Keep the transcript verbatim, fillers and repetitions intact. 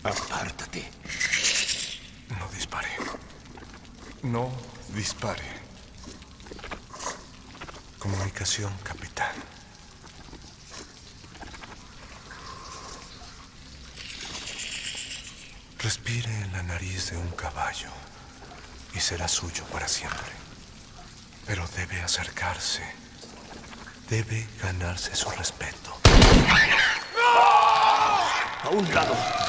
Apártate. No dispare. No dispare. Comunicación, capitán. Respire en la nariz de un caballo y será suyo para siempre. Pero debe acercarse. Debe ganarse su respeto. A un lado.